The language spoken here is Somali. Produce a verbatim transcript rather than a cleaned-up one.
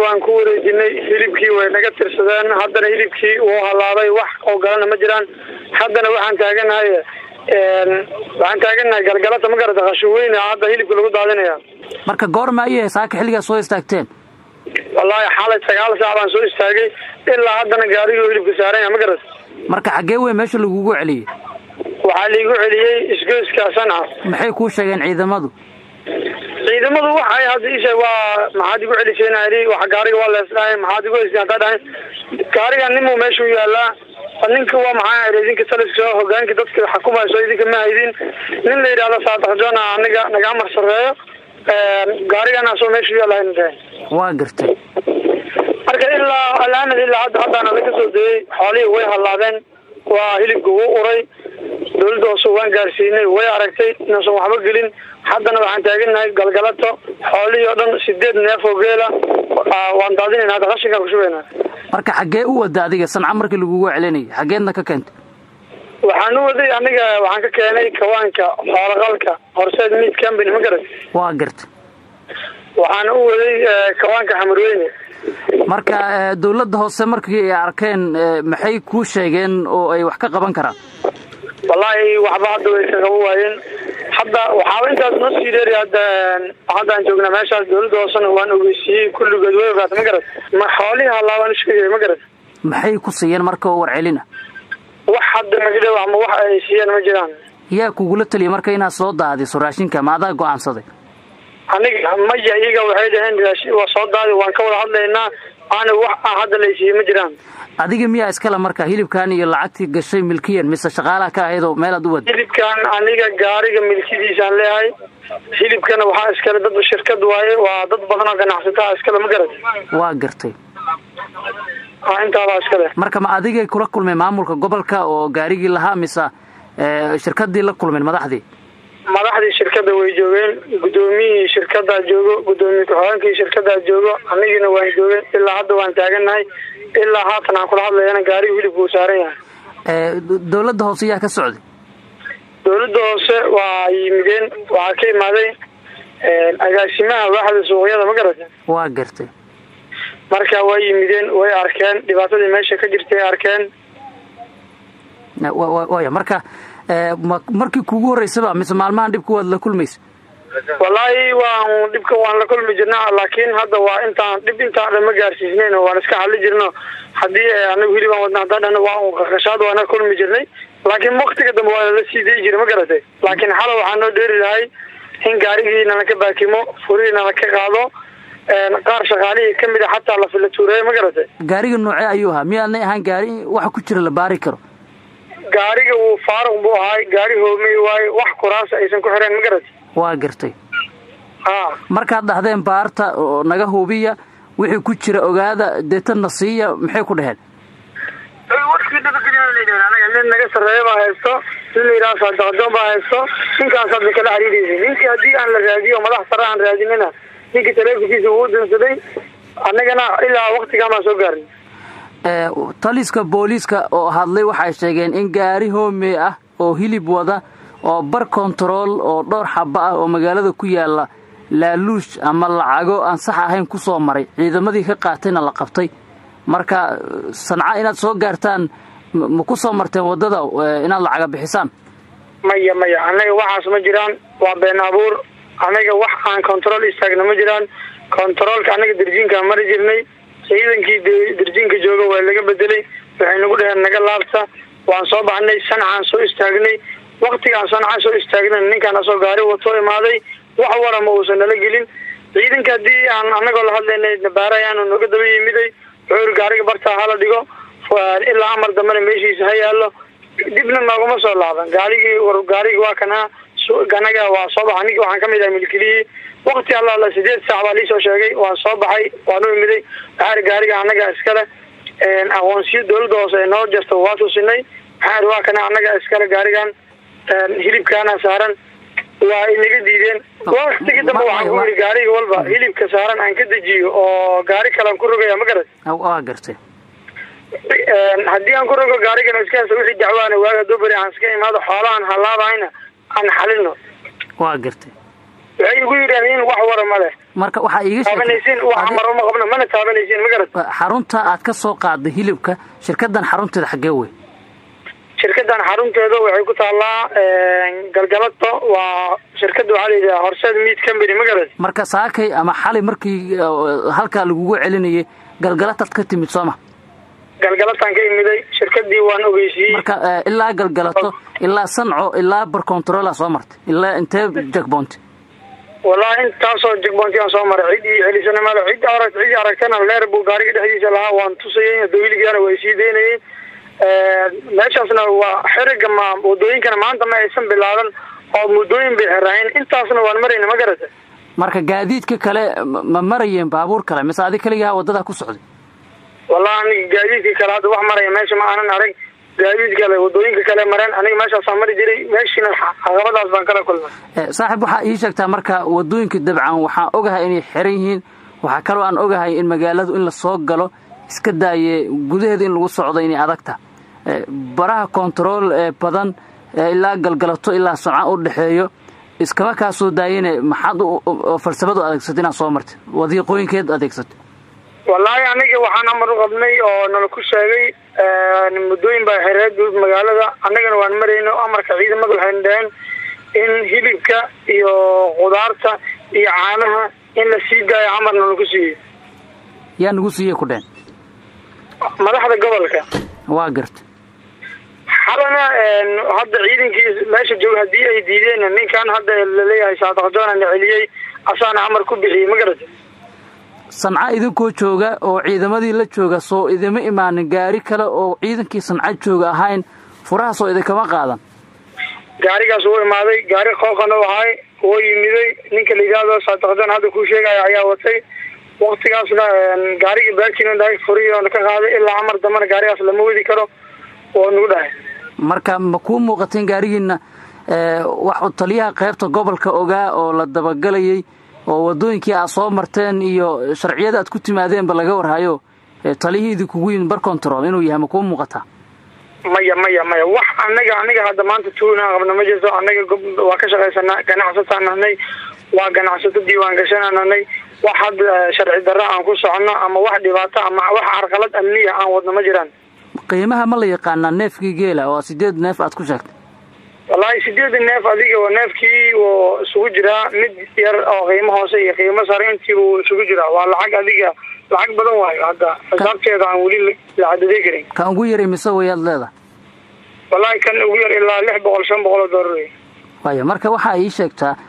waan ku wareejinay hilibkii way naga tirsadeen haddana hilibkii wuu halaabay wax oo galana ma jiraan haddana waxaan taaganahay een waxaan taaganahay galgalada ma garata qashuweyn hadda hilibka lagu daadinaya marka goorma ayay saaka xilliga soo istaagteen wallahi xaalad sagaal saac baan soo istaagay ilaa haddana gaariga hilibka saaran ma garata marka xagee way meesha lagu celiyay waxaa liigu celiyay isgoyska Sanca maxay ku sheegeen ciidamadu ciidamadu waxay hadda isha waa maxaad igu celiseenayay wax gaariga waa leesahay maxaad igu isgaantaday gaariga nimo meesha u yaala ninka waa maxay reedinka saliska hoggaanka dadka xukuumadda soo idinka ma haydin nin la yiraahdo Saadax Joona aniga naga marsareeyo ee gaarigana soo meesha u yaala inta waa gartay marka ilaa alaan ilaa hadda hadana laga soo deeyay xoolihii way halaabeen waa hilibku uu uray dawladda soo waan gaarsiinay way aragtay inaan waxba gelin haddana waxaan taaganahay galgalato xoolihii oo dhan sideed neef oo geela waan daadinayna hadda qashinka ku shubayna marka xagee u wada adiga Sanca markii lagu celinay xageedna ka keentay waxaan u waday aniga waxaan ka keenay kawaanka xoolaqalka horseed mid company ma garat waa gartay waxaan u waday kawaanka Xamarweyne marka dawladda hoose markii ay arkeen maxay ku sheegeen oo ay wax ka qaban karaan wallahi waxba hadda way ka qabayeen hadda waxa intaas noo sii dheer hadda hadaan joogna meeshaas dawladda hoose waan ogeysiyay kulligood way ogaatay ma garat ma xoolihi halaaban sheegay ma garat maxay ku siiyeen marka war celina wax hadda magdhow ama wax ay siiyeen ma jiraan yaa kugula taliyay marka inaad soo daadiso raashinka maada go'aansaday aniga ma iyaga waxay dhaheen raashin waa soo daadi waan ka wada hadlaynaa aan wax hadda la siiyay ma jiraan adiga miyaa iskala marka hilibkan iyo lacagtii gashay milkiyan mise shaqaalaha ka ahayd oo meel aad u wad hilibkan aniga gaariga milkidiisa aan leeyahay hilibkana waxa iskala dad shirkad waaye waa dad badan oo ganacsatada iskala ma garat waa gartay waa inta baa iskala marka ma adiga kula kulmay maamulka gobolka oo gaarigii lahaa mise shirkadii la kulmeen madaxdii madaxdii shirkadda way joogeen gudoomiyihii shirkadda joogo gudoomiye ku-xigeenkii shirkadda joogo anigina waan joogeen ilaa hadda waan taaganahay ilaa haatan aan kula hadlayana gaariga hilibku saaran yahay ee dawladda hoose yaa ka socday dawladda hoose waa yimideen waxa ka imaaday ee agaasimaha waaxda suuqyada ma garatay waa gartay marka way yimideen way arkeen dhibaatadii meesha ka jirtay arkeen waa marka markii kugu horeysay mise maalmahan dibku wad la kulmaysa wallahi waan dibka waan la kulmi jirnaa laakiin hadda waa intaan dib intaan ma gaarsiisneen waan iska xalli jirno hadii anagu hilibaan wadna hadana waa qashad waana kulmi jirnay laakiin waqtiga dambe waa la sii deey jiray ma garatay laakiin xal waxaan noo dheeri lahay in gaarigiina la ka baakimo furiina la ka qaado een qaar shaqaalihi kamid ah hatta la filatuuray ma garatay gaariga noocee ayuu ahaa miyaanay ahaan gaari wax ku jira la baari karo gaariga uu faaruq buu ahay gaari hoomay waay wax kuraas aysan ku xireen ma garatay waa gartay ah marka dhahdeen baarta oo naga hubiya wixii ku jira ogaada deetan nasiya maxay ku dhaheen ay warkii dadkii anaga naga sareeyba haysto sidii Saadax Joona haysto ninkaas hadda kala xiriirayay ninkii hadii aan la raadiyo madax sare aan raadinina ninkii teleefankiisa uu dansaday annagana ilaa waqtiga ma soo gaarin ee taliska booliska oo hadlay waxay sheegeen in gaari hoomay ah oo hilib wada oo bar control oo dhowr xabba ah oo magaalada ku yaala laaluush ama lacago aan sax ahayn ku soo maray ciidamadii ka qaatayna la qabtay marka Sanca inaad soo gaartaan ma ku soo marteen wadada inaad lacag bixisaan maya maya anaga waxaas ma jiraan waa been abuur anaga wax aan control istaagna ma jiraan controlka anaga dirjiinka mar jirnay ciidankii dirjiinka jooga waa laga bedelay waxay nagu dhaheen naga laabta waan soo baxnay Sanca soo istaagnay waqtigaan Sanca soo istaagnay ninkan soo gaari wato imaaday wax wara ma uusan nala gelin ciidanka hadii aan anaga la hadlaynay nabaarayaan oo naga daba yimiday xoor gaariga barta hala dhigo ilaa amar dambe meeshiisa hayaalo dibna maaguma soo laaban gaarigii war gaariga waa kana soo ganaga waa soo baxay waxaan kamid ahay milkilii waqti alla la sideed saac baa liisoo sheegay waan soo baxay waan u imiday gaari gaariga anaga iskale een aqoonsiyo dawladda hoose noo jirto waa tusinay waxaan waa kana anaga iskale gaarigan hilibkaana saaran waa inaga diideen waqtiga dambe waxaan ku yiri gaariga walba hilibka saaran aan ka dajiyo oo gaari kale ku rogaya ma garat waa gartay een hadii aan ku rogo gaarigan iska soo wixii dacwaana waaga dobari aan iska imaado xoolahan halaabayna aan xalino waa gartay waxay igu yidhahdeen wax wara ma leh. marka waxaa iiga taabanaysiin wax maro ma qabno mana taabanaysiin ma garad. xarunta aad ka soo qaaday hilibka shirkadan xarunteeda xagee wey? shirkadan xarunteeda waxay ku taallaa galgalato, waa shirkadda waxaa la yidhaha Horseed Meat Company ma garad. marka saakay ama xali markii halkaa lagugu celinayay galgalataad ka timid sooma? galgalataan ka imiday, shirkadii waan ogeysiyey. marka ilaa galgalato ilaa Sanco ilaa bar control soo martay ilaa intee checkpoint? wallahi intaasoo checkpoint aan soo maray cid ii celisana ma cid arag cid aragtana leer buu gaariga dhexdiisa lahaa waan tusayay dawladiyana way sii deynayeen. meeshaasna waa xiriga ma wadooyinkana maanta ma aysan bilaaban oo mudooyin bay xirayeen intaasna waan marayna ma garata. marka gaadiidka kale ma marayeen baabuur kale mise adiga kaliya wadada ku socday? wallahi gaadiidka kale hadda wax maraya meesha ma aanan arag. gaadiidka kale wadooyinka kale mareen aniga meeshaas aan mari jiray meeshina caqabadaas baan kala kulmay. saaxiib waxaa ii sheegtaa marka wadooyinka dabcan waxaan ogahay inay xiran yihiin, waxaa kaloo aan ogahay in magaaladu in la soo galo iska daaye gudaheeda in lagu socdo inay adagta. baraha control ee badan ilaa galgalato ilaa Sanco u dhaxeeyo iskaba ka soo daayeen maxad falsafadu adeegsatay inaad soo martay wadiiqooyinkeed adeegsatay? wallahi aniga waxaan amar u qabnay oo nala ku sheegay mudooyin baa xereed magaalada anagana waan marayno amarka ciidamada waxay dhaheen in hilibka iyo qudaarta iyo caanaha in la sii daayo amarna lagu siiyay. yaa nagu siiyay ku dheen? madaxda gobolka. waa gartay. xalana hadda ciidankii meesha jooga hadii ay diideen ninkan hadda la leeyahay Saadax Joona la celiyay asaana amar ku bixiyay ma garatay. Sanca idinkoo jooga oo ciidamadii la jooga soo idima imaanin gaari kale oo ciidankii Sanca jooga ahayn furaha soo idinkama qaadan? gaarigaas uu imaaday gaari qooqana wahay oo yimiday ninka la yiraahdo Saadax Joona hadda ku sheegay ayaa watay waqtigaasna gaariga baakina dhaay furiyo ka qaaday ilaa amar damana gaarigaas lama wadi karo oo nagu dhahay. marka ma ku muuqateen gaarigiina wax u taliyaha qaybta gobolka ogaa oo la dabagalayay oo wadooyinkii aad soo marteen iyo sharciyada aad ku timaadeenba laga warhayo taliyihii kugu yimid bar control inuu yahay ma ku muuqataa? maya maya maya wax anaga aniga hadda maanta tuuna qabna ma jirto. anaga waa ka shaqaysanaa ganacsataan nahnay, waa ganacsato diiwaan gashananay. wax had sharci darro aan ku socono ama wax dhibaato ama wax carqalad amniya aan wadno ma jiraan. qiimaha ma la yaqaanaa neefkii geela oo sideed neef aad ku sheegtay? wallahi sideed neef adiga waa neefkii oo isugu jira mid yar oo qiimo hoose iyo qiimo sare intii uu isugu jira. waa lacag adiga lacag badan waayo hadda xisaabteeda aan weli la caddeey karin. kan ugu yar mise wayaad leedahay? wallahi kan ugu yar ilaa lix boqol shan boqol oo dollar. waayo marka waxa ay sheegtaa